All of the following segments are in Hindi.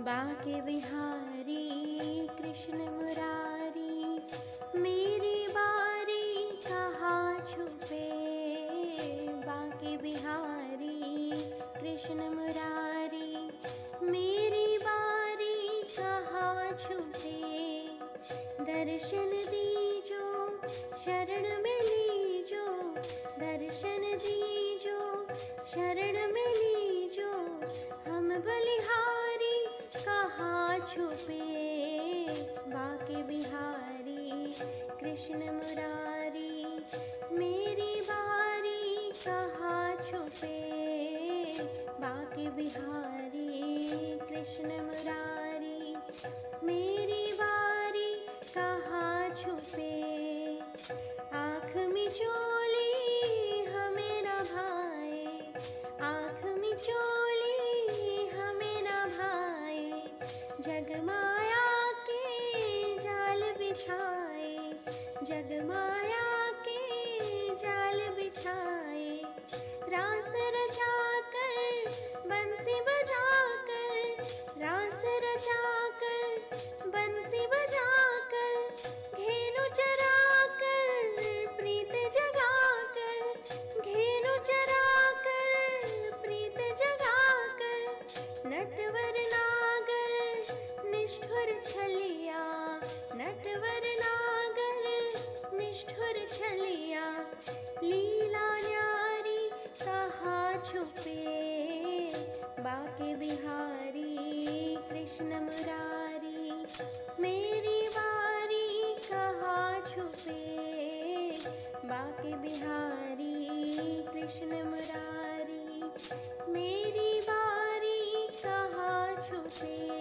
बाके बिहारी कृष्ण मुरारी, मेरी बारी कहाँ छुपे। बाके बिहारी कृष्ण मुरारी, मेरी बारी कहाँ छुपे। दर्शन दीजो शरण में लीजो, दर्शन दीजो शरण में लीजो। हम बलिहारी कहाँ छुपे। बाके बिहारी कृष्ण मुरारी, मेरी बारी कहाँ छुपे। बाके बिहारी कृष्ण मुरारी, मेरी बारी कहाँ छुपे। आँख मिचोली हमें न भाए, आँख मिचोली हमें न भाए। जगमाया के जाल बिछाए, जगमाया के जाल बिछाए। रास रचाकर बंसी बजाकर, रास रचाकर बंसी बजाकर। घेनु चराकर प्रीत जगाकर, घेनु चराकर प्रीत जगाकर। नटवर नागर निष्ठुर छलिया, नटवर नागर निष्ठुर छलिया। लीला न्यारी कहाँ छुपे। बाके बिहारी कृष्ण मुरारी, मेरी बारी कहाँ छुपे। बाके बिहारी कृष्ण मुरारी, मेरी बारी कहाँ छुपे।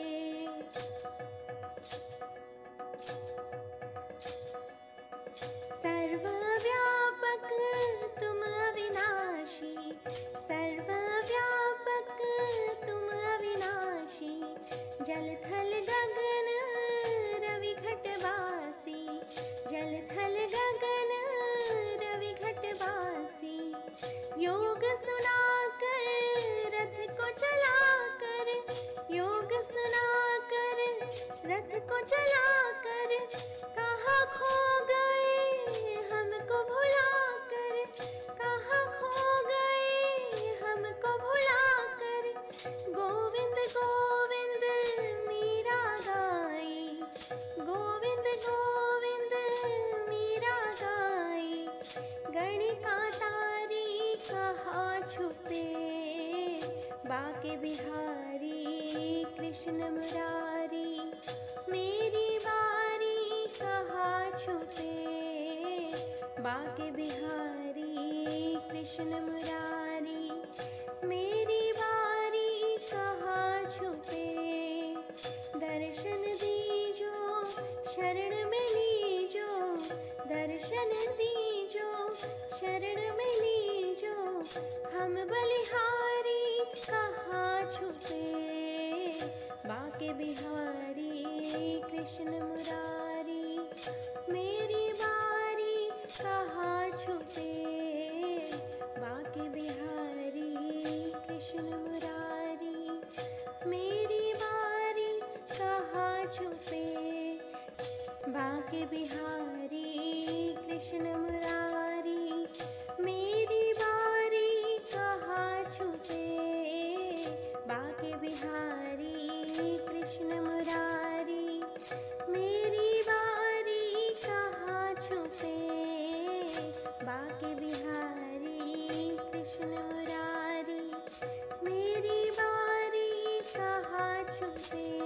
सर्वव्यापक तुम अविनाशी, सर्वव्यापक तुम अविनाशी। जल थल गगन रवि घटवासी, जल थल गगन रवि घटवासी। योग सुनाकर रथ को चलाकर, योग सुनाकर रथ को चलाकर। कहाँ खो गए हमको भुलाकर, कहाँ खो गए हमको भुलाकर। गोविंद गोविंद मीरा गाई, गोविंद गोविंद मीरा गाई। गणिका तारी कहाँ छुपे। बाके बिहारी कृष्ण मुरारी, मेरी बारी कहाँ छुपे। बाके बिहारी कृष्ण मुरारी, मेरी बारी कहाँ छुपे। दर्शन दीजो शरण में लीजो, दर्शन दीजो शरण में लीजो। हम बलिहारी कहाँ छुपे। बाके बिहारी कृष्ण मुरारी, मेरी बारी कहाँ छुपे। बाके बिहारी कृष्ण मुरारी, मेरी बारी कहाँ छुपे। बाके बिहारी कृष्ण मुरारी, मेरी बारी कहाँ छुपे। बाके बिहारी कृष्ण मुरारी, मेरी बारी कहाँ छुपे। बाके बिहारी कृष्ण मुरारी, मेरी बारी कहाँ छुपे।